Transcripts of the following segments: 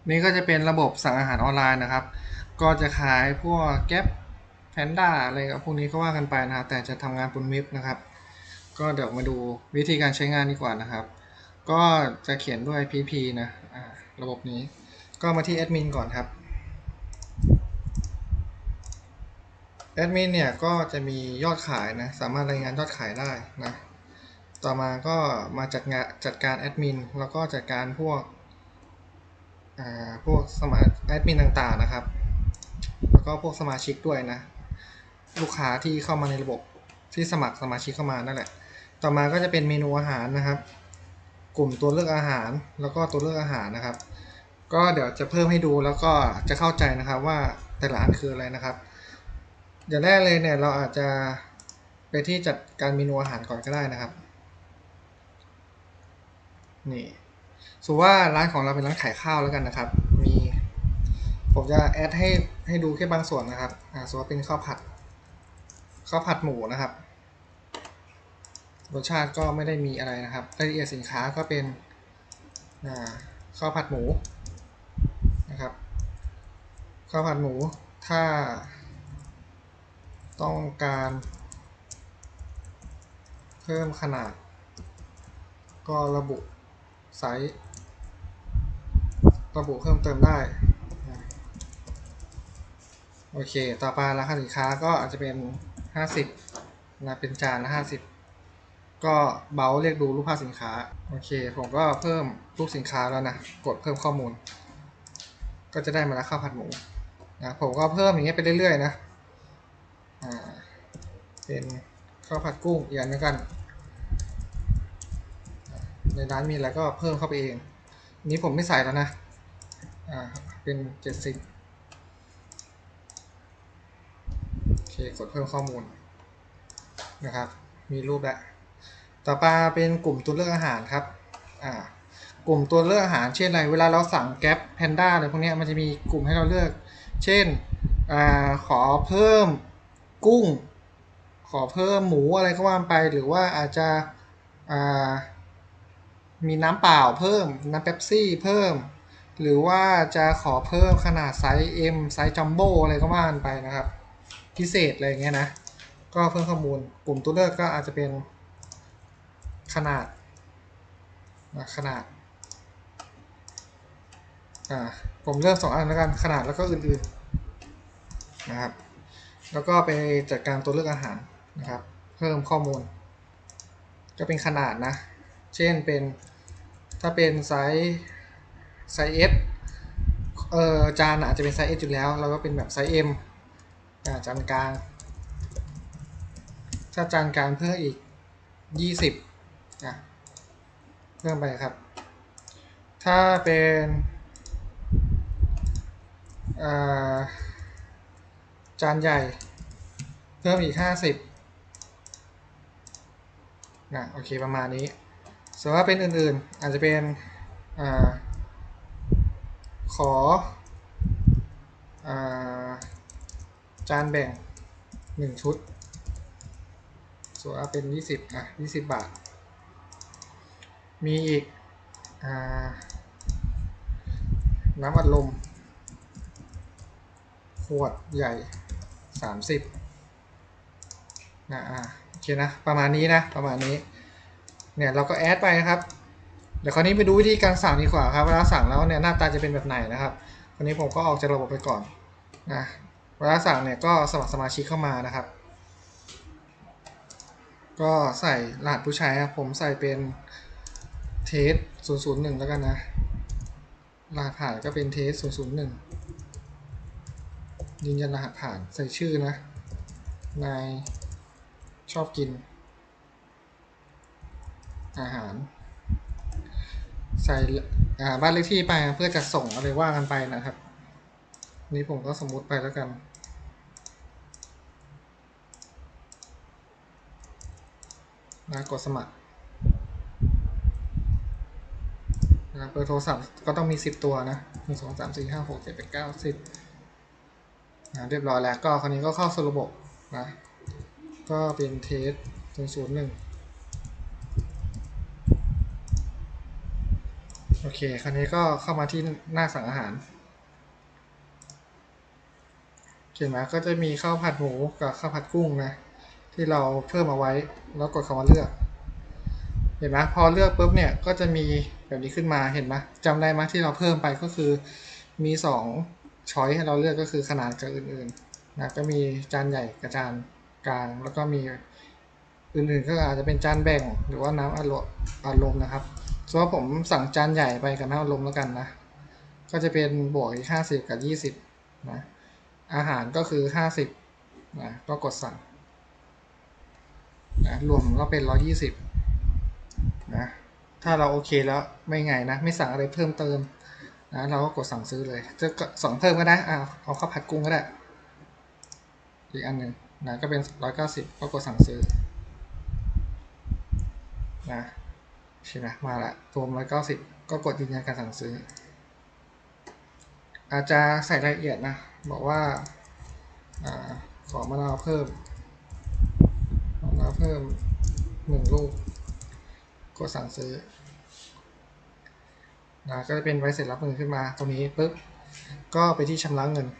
นี่ก็จะเป็นระบบสั่งอาหารออนไลน์นะครับก็จะขายพวกแก๊ปแพนด้าอะไรกับพวกนี้ก็ว่ากันไปนะครับแต่จะทำงานบนเว็บนะครับก็เดี๋ยวมาดูวิธีการใช้งานดีกว่านะครับก็จะเขียนด้วย PP นะระบบนี้ก็มาที่แอดมินก่อนครับแอดมินเนี่ยก็จะมียอดขายนะสามารถรายงานยอดขายได้นะต่อมาก็มาจัดการแอดมินแล้วก็จัดการพวกสมาชิกแอดมินต่างๆนะครับแล้วก็พวกสมาชิกด้วยนะลูกค้าที่เข้ามาในระบบที่สมัครสมาชิกเข้ามานั่นแหละต่อมาก็จะเป็นเมนูอาหารนะครับกลุ่มตัวเลือกอาหารแล้วก็ตัวเลือกอาหารนะครับก็เดี๋ยวจะเพิ่มให้ดูแล้วก็จะเข้าใจนะครับว่าแต่ละอันคืออะไรนะครับอย่างแรกเลยเนี่ยเราอาจจะไปที่จัดการเมนูอาหารก่อนก็ได้นะครับนี่สมมติว่าร้านของเราเป็นร้านขายข้าวแล้วกันนะครับผมจะแอดให้ดูแค่บางส่วนนะครับสมมติว่าเป็นข้าวผัดหมูนะครับรสชาติก็ไม่ได้มีอะไรนะครับรายละเอียดสินค้าก็เป็นข้าวผัดหมูนะครับข้าวผัดหมูถ้าต้องการเพิ่มขนาดก็ระบุไซส์ระบุเพิ่มเติมได้โอเคต่อไปราคาสินค้าก็อาจจะเป็น50นะเป็นจานละ50ก็เบราว์เรียกดูรูปภาพสินค้าโอเคผมก็เพิ่มรูปสินค้าแล้วนะกดเพิ่มข้อมูลก็จะได้มาแล้วข้าวผัดหมูนะผมก็เพิ่มอย่างเงี้ยไปเรื่อยๆนะเป็นข้าวผัดกุ้งอีกอันนึงกันในร้านมีอะไรก็เพิ่มเข้าไปเองนี้ผมไม่ใส่แล้วนะเป็น70โอเคกดเพิ่มข้อมูลนะครับมีรูปแล้วต่อไปเป็นกลุ่มตัวเลือกอาหารครับกลุ่มตัวเลือกอาหารเช่นอะไรเวลาเราสั่งแก๊ปแพนด้าอะไรพวกนี้มันจะมีกลุ่มให้เราเลือกเช่นขอเพิ่มกุ้งขอเพิ่มหมูอะไรก็ว่าไปหรือว่าอาจจะมีน้ำเปล่าเพิ่มน้ำเป๊ปซี่เพิ่มหรือว่าจะขอเพิ่มขนาดไซส์ M ไซส์จัมโบ้อะไรก็ว่าไปนะครับพิเศษอะไรเงี้ยนะก็เพิ่มข้อมูลกลุ่มตัวเลือกก็อาจจะเป็นขนาดผมเลือก2อันแล้วกันขนาดแล้วก็อื่นๆนะครับแล้วก็ไปจัดการตัวเลือกอาหารนะครับเพิ่มข้อมูลก็เป็นขนาดนะเช่นเป็นถ้าเป็นไซส์ S จานอาจจะเป็นไซส์ S อยู่แล้วเราก็เป็นแบบไซส์ M จานกลางถ้าจานกลางเพิ่มอีก20เพิ่มไปครับถ้าเป็นจานใหญ่เพิ่มอีก50โอเคประมาณนี้ส่วนว่าเป็นอื่นๆอาจจะเป็นขอจานแบ่ง1ชุดส่วนว่าเป็น20บาทมีอีกน้ำอัดลมขวดใหญ่30โอเคนะประมาณนี้นะประมาณนี้เนี่ยเราก็แอดไปนะครับเดี๋ยวคราวนี้ไปดูวิธีการสั่งดีกว่าครับเวลาสั่งแล้วเนี่ยหน้าตาจะเป็นแบบไหนนะครับคราวนี้ผมก็ออกจากระบบไปก่อนนะเวลาสั่งเนี่ยก็สมัครสมาชิกเข้ามานะครับก็ใส่รหัสผู้ใช้ครับผมใส่เป็นเทส001แล้วกันนะรหัสผ่านก็เป็นเทส001ยืนยันรหัสผ่านใส่ชื่อนะนายชอบกินอาหารใส่บ้านเลขที่ไปเพื่อจะส่งอะไรว่ากันไปนะครับนี้ผมก็สมมุติไปแล้วกันกดสมัครเบอร์โทรศัพท์ก็ต้องมี10ตัวนะ1 2 3 4 5 6 7 8 9 10เรียบร้อยแล้วก็คราวนี้ก็เข้าสู่ระบบนะก็เป็นเทส001โออเคคราวนี้ก็เข้ามาที่หน้าสั่งอาหารเห็นไหมก็จะมีข้าวผัดหมูกับข้าวผัดกุ้งนะที่เราเพิ่มเอาไว้แล้วกดคำว่าเลือกเห็นไหมพอเลือกปุ๊บเนี่ยก็จะมีแบบนี้ขึ้นมาเห็นไหมจำได้ไหมที่เราเพิ่มไปก็คือมีช้อยให้เราเลือกก็คือขนาดกับอื่นๆนะก็มีจานใหญ่กับจานกลางแล้วก็มีอื่นๆก็อาจจะเป็นจานแบ่งหรือว่าน้ำอัดลมนะครับส่วนผมสั่งจานใหญ่ไปกับน้ำอัดลมแล้วกันนะก็จะเป็นบวกอีก50กับ20นะอาหารก็คือ50นะก็กดสั่งนะรวมก็เป็น120นะถ้าเราโอเคแล้วไม่ไงนะไม่สั่งอะไรเพิ่มเติมนะเราก็กดสั่งซื้อเลยจะสั่งเพิ่มก็ได้เอาข้าวผัดกุ้งก็ได้อีกอันหนึ่งนะก็เป็น190ก็กดสั่งซื้อนะใช่ไหมมาละรวม190ก็กดยืนยันการสั่งซื้ออาจจะใส่รายละเอียดนะบอกว่าขอมะนาวเพิ่ม1 ลูกกดสั่งซื้อนะก็จะเป็นใบเสร็จรับเงินขึ้นมาตรงนี้ปุ๊บก็ไปที่ชำระเงิน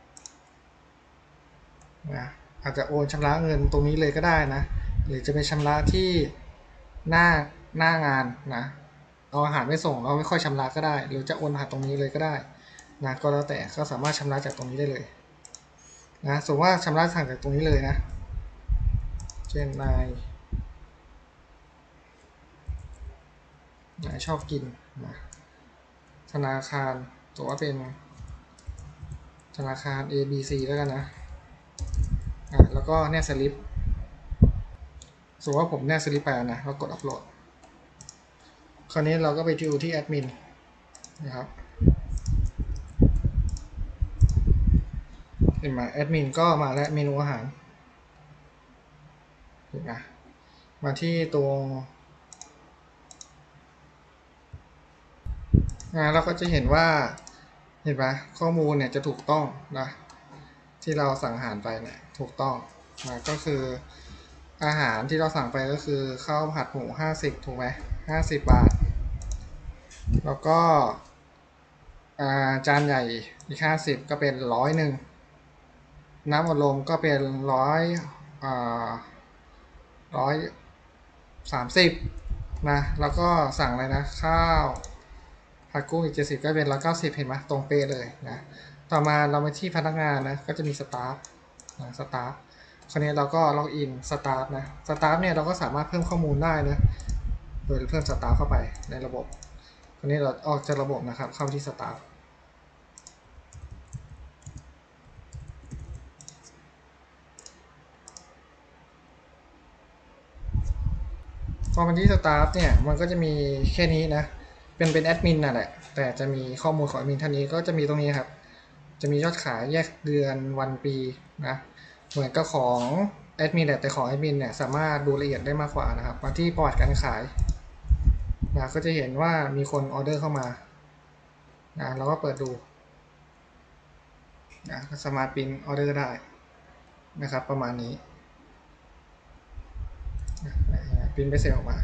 นะอาจจะโอนชำระเงินตรงนี้เลยก็ได้นะหรือจะไปชำระที่หน้างานนะเอาอาหารไม่ส่งเราไม่ค่อยชำระก็ได้หรือจะโอนผ่านตรงนี้เลยก็ได้นะก็แล้วแต่ก็สามารถชำระจากตรงนี้ได้เลยนะสมมติว่าชำระสั่งจากตรงนี้เลยนะเช่นนายชอบกินนะธนาคารตัวว่าเป็นธนาคาร ABC แล้วกันนะแล้วก็เนี่ยสลิปสมมติว่าผมเนี่ยสลิปไปนะเรากดอัปโหลดคราวนี้เราก็ไปดูที่แอดมินนะครับเห็นไหมแอดมินก็มาแล้วเมนูอาหารเห็นไหมมาที่ตรงเราก็จะเห็นว่าเห็นไหมข้อมูลเนี่ยจะถูกต้องนะที่เราสั่งอาหารไปเนี่ยถูกต้องนะก็คืออาหารที่เราสั่งไปก็คือข้าวผัดหมู50ถูกไหม50 บาทแล้วก็จานใหญ่อีก50ก็เป็น101น้ำอัดลมก็เป็น130นะแล้วก็สั่งอะไรนะข้าวผัดกุ้งอีก70ก็เป็น190เห็นไหมตรงเป๊ะเลยนะต่อมาเราไปที่พนักงานนะก็จะมีสตาฟคราวนี้เราก็ล็อกอินสตาฟนะสตาฟเนี่ยเราก็สามารถเพิ่มข้อมูลได้นะโดยเพิ่มสตาฟเข้าไปในระบบคราวนี้เราออกจากระบบนะครับเข้าที่สตาฟพอมาที่สตาฟเนี่ยมันก็จะมีแค่นี้นะเป็นแอดมินน่ะแหละแต่จะมีข้อมูลของแอดมินท่านนี้ก็จะมีตรงนี้ครับจะมียอดขายแยกเดือนวันปีนะเหมือนกับของแอดมินแต่ของแอดมินเนี่ยสามารถดูละเอียดได้มากกว่านะครับมาที่ประวัติการขายนะก็จะเห็นว่ามีคนออเดอร์เข้ามานะเราก็เปิดดูนะสามารถพิมพ์ออเดอร์ได้นะครับประมาณนี้พิมพ์ไปเสร็จออกมา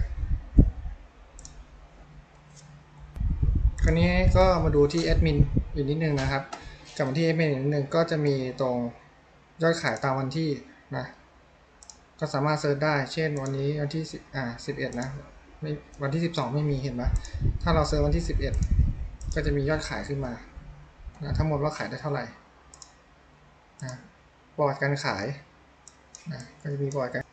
คราวนี้ก็มาดูที่แอดมินอีกนิดนึงนะครับกลับมาที่แอดมินอีกนิดนึงก็จะมีตรงยอดขายตามวันที่นะก็สามารถเซิร์ชได้เช่นวันนี้วันที่11นะไม่วันที่12ไม่มีเห็นไหมถ้าเราเซิร์ชวันที่11ก็จะมียอดขายขึ้นมานะทั้งหมดว่าขายได้เท่าไหร่นะประวัติการขายนะก็จะมีประวัติการ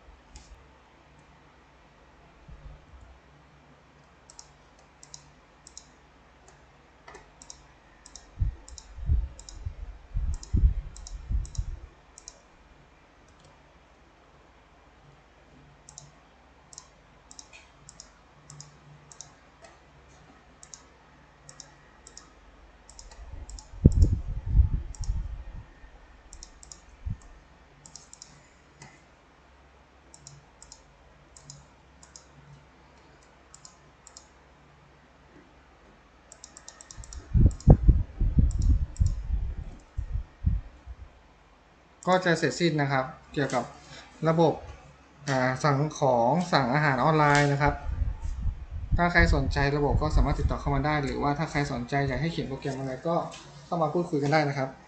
ก็จะเสร็จสิ้นนะครับเกี่ยวกับระบบสั่งอาหารออนไลน์นะครับถ้าใครสนใจระบบก็สามารถติดต่อเข้ามาได้หรือว่าถ้าใครสนใจอยากให้เขียนโปรแกรมอะไรก็เข้ามาพูดคุยกันได้นะครับ